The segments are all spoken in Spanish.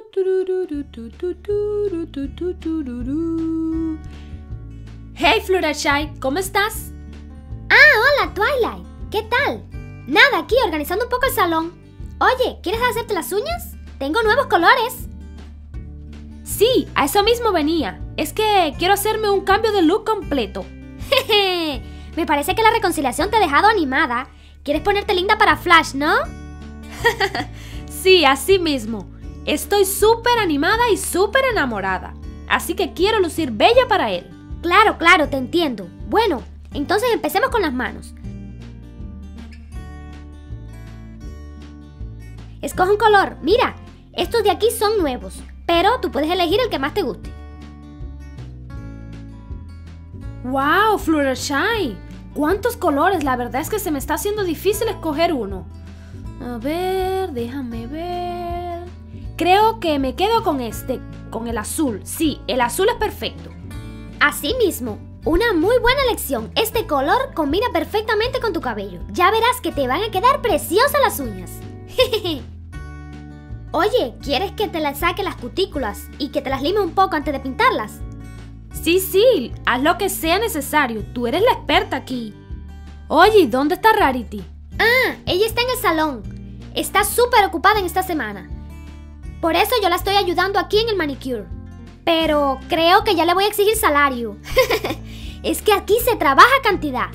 Hey Fluttershy, ¿cómo estás? Hola Twilight, ¿qué tal? Nada, aquí organizando un poco el salón. Oye, ¿quieres hacerte las uñas? Tengo nuevos colores. Sí, a eso mismo venía. Es que quiero hacerme un cambio de look completo. Jeje, me parece que la reconciliación te ha dejado animada. ¿Quieres ponerte linda para Flash, no? Sí, así mismo. Estoy súper animada y súper enamorada. Así que quiero lucir bella para él. Claro, te entiendo. Bueno, entonces empecemos con las manos. Escoge un color. Mira, estos de aquí son nuevos, pero tú puedes elegir el que más te guste. ¡Wow, Fluttershy! ¿Cuántos colores? La verdad es que se me está haciendo difícil escoger uno. A ver, déjame ver. Creo que me quedo con este, con el azul. Sí, el azul es perfecto. Así mismo, una muy buena elección. Este color combina perfectamente con tu cabello. Ya verás que te van a quedar preciosas las uñas. Oye, ¿quieres que te las saque las cutículas y que te las lime un poco antes de pintarlas? Sí, haz lo que sea necesario. Tú eres la experta aquí. Oye, ¿dónde está Rarity? Ella está en el salón. Está súper ocupada en esta semana. Por eso yo la estoy ayudando aquí en el manicure. Pero creo que ya le voy a exigir salario. Es que aquí se trabaja a cantidad.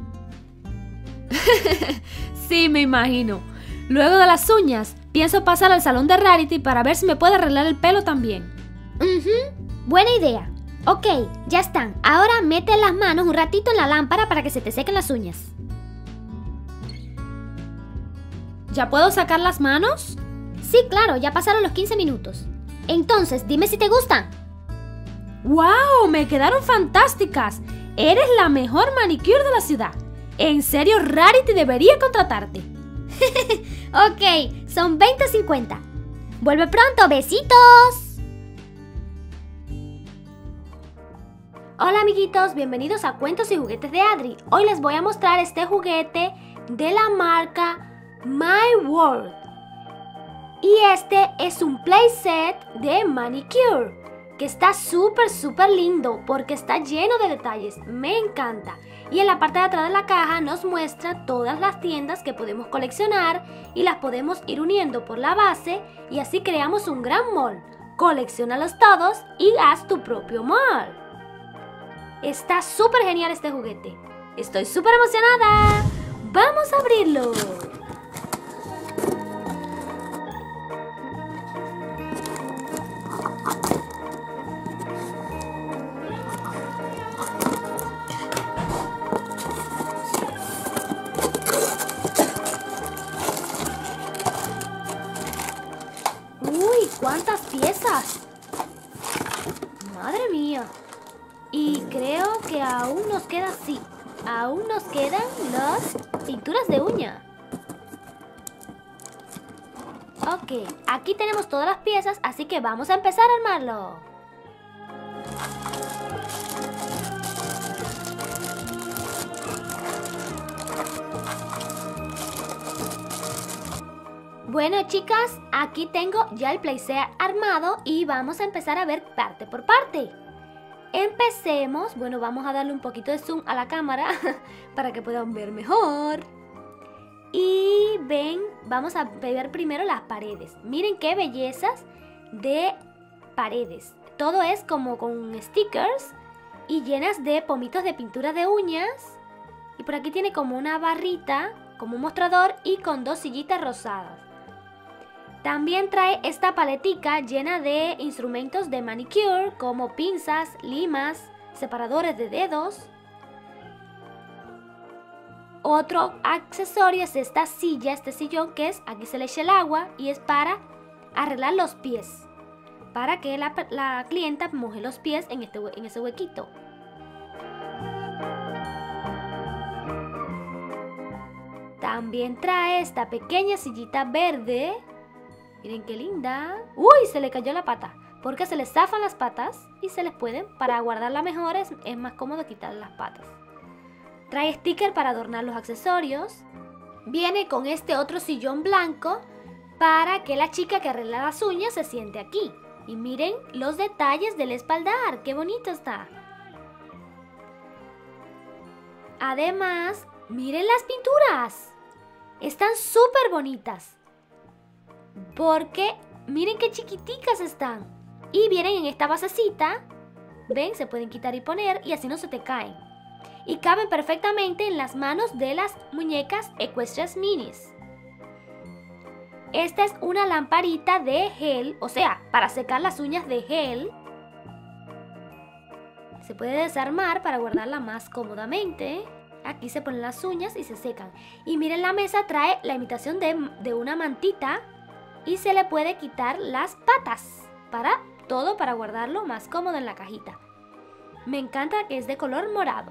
Sí, me imagino. Luego de las uñas, pienso pasar al salón de Rarity para ver si me puede arreglar el pelo también. Buena idea. Ok, ya están. Ahora mete las manos un ratito en la lámpara para que se te sequen las uñas. ¿Ya puedo sacar las manos? Sí, claro, ya pasaron los 15 minutos. Entonces, dime si te gustan. ¡Wow! Me quedaron fantásticas. Eres la mejor manicure de la ciudad. En serio, Rarity debería contratarte. Ok, son 20.50. Vuelve pronto, besitos. Hola amiguitos, bienvenidos a Cuentos y Juguetes de Adri. Hoy les voy a mostrar este juguete de la marca My World. Y este es un playset de manicure que está súper lindo porque está lleno de detalles. Me encanta. Y en la parte de atrás de la caja nos muestra todas las tiendas que podemos coleccionar y las podemos ir uniendo por la base y así creamos un gran mall. Colecciónalos todos y haz tu propio mall. Está súper genial este juguete. Estoy súper emocionada. ¡Vamos a abrirlo! ¡Uy! ¡Cuántas piezas! ¡Madre mía! Y creo que aún nos queda así. Aún nos quedan las pinturas de uña. Ok, aquí tenemos todas las piezas, así que vamos a empezar a armarlo. Bueno chicas, aquí tengo ya el playset armado y vamos a empezar a ver parte por parte. Empecemos, bueno, vamos a darle un poquito de zoom a la cámara para que puedan ver mejor. Y ven, vamos a ver primero las paredes. Miren qué bellezas de paredes. Todo es como con stickers y llenas de pomitos de pintura de uñas. Y por aquí tiene como una barrita, como un mostrador y con dos sillitas rosadas. También trae esta paletica llena de instrumentos de manicure como pinzas, limas, separadores de dedos. Otro accesorio es esta silla, este sillón que es, aquí se le echa el agua y es para arreglar los pies. Para que la clienta moje los pies en ese huequito. También trae esta pequeña sillita verde. Miren qué linda. ¡Uy! Se le cayó la pata. Porque se les zafan las patas y se les pueden. Para guardarla mejor es más cómodo quitarle las patas. Trae sticker para adornar los accesorios. Viene con este otro sillón blanco para que la chica que arregla las uñas se siente aquí. Y miren los detalles del espaldar, qué bonito está. Además, miren las pinturas. Están súper bonitas. Porque miren qué chiquiticas están. Y vienen en esta basecita. Ven, se pueden quitar y poner y así no se te caen. Y caben perfectamente en las manos de las muñecas Equestrias Minis. Esta es una lamparita de gel, o sea, para secar las uñas de gel. Se puede desarmar para guardarla más cómodamente. Aquí se ponen las uñas y se secan. Y miren, la mesa trae la imitación de una mantita y se le puede quitar las patas para guardarlo más cómodo en la cajita. Me encanta que es de color morado.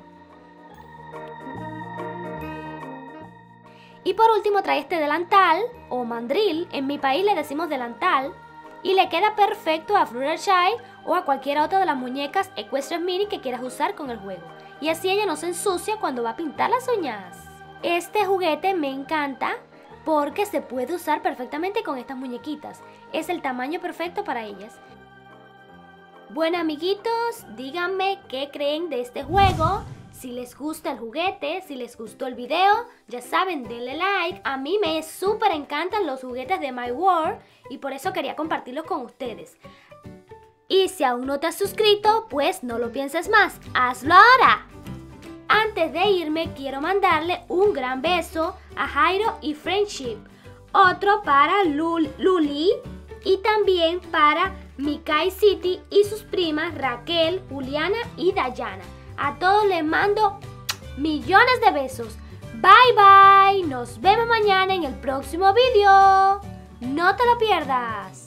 Y por último trae este delantal o mandril, en mi país le decimos delantal, y le queda perfecto a Fluttershy o a cualquiera otra de las muñecas Equestrias Mini que quieras usar con el juego. Y así ella no se ensucia cuando va a pintar las uñas. Este juguete me encanta porque se puede usar perfectamente con estas muñequitas. Es el tamaño perfecto para ellas. Bueno, amiguitos, díganme qué creen de este juego. Si les gusta el juguete, si les gustó el video, ya saben, denle like. A mí me súper encantan los juguetes de My World y por eso quería compartirlos con ustedes. Y si aún no te has suscrito, pues no lo pienses más, hazlo ahora. Antes de irme, quiero mandarle un gran beso a Jairo y Friendship. Otro para Luli y también para Mikai City y sus primas Raquel, Juliana y Dayana. A todos les mando millones de besos. Bye bye. Nos vemos mañana en el próximo video. No te lo pierdas.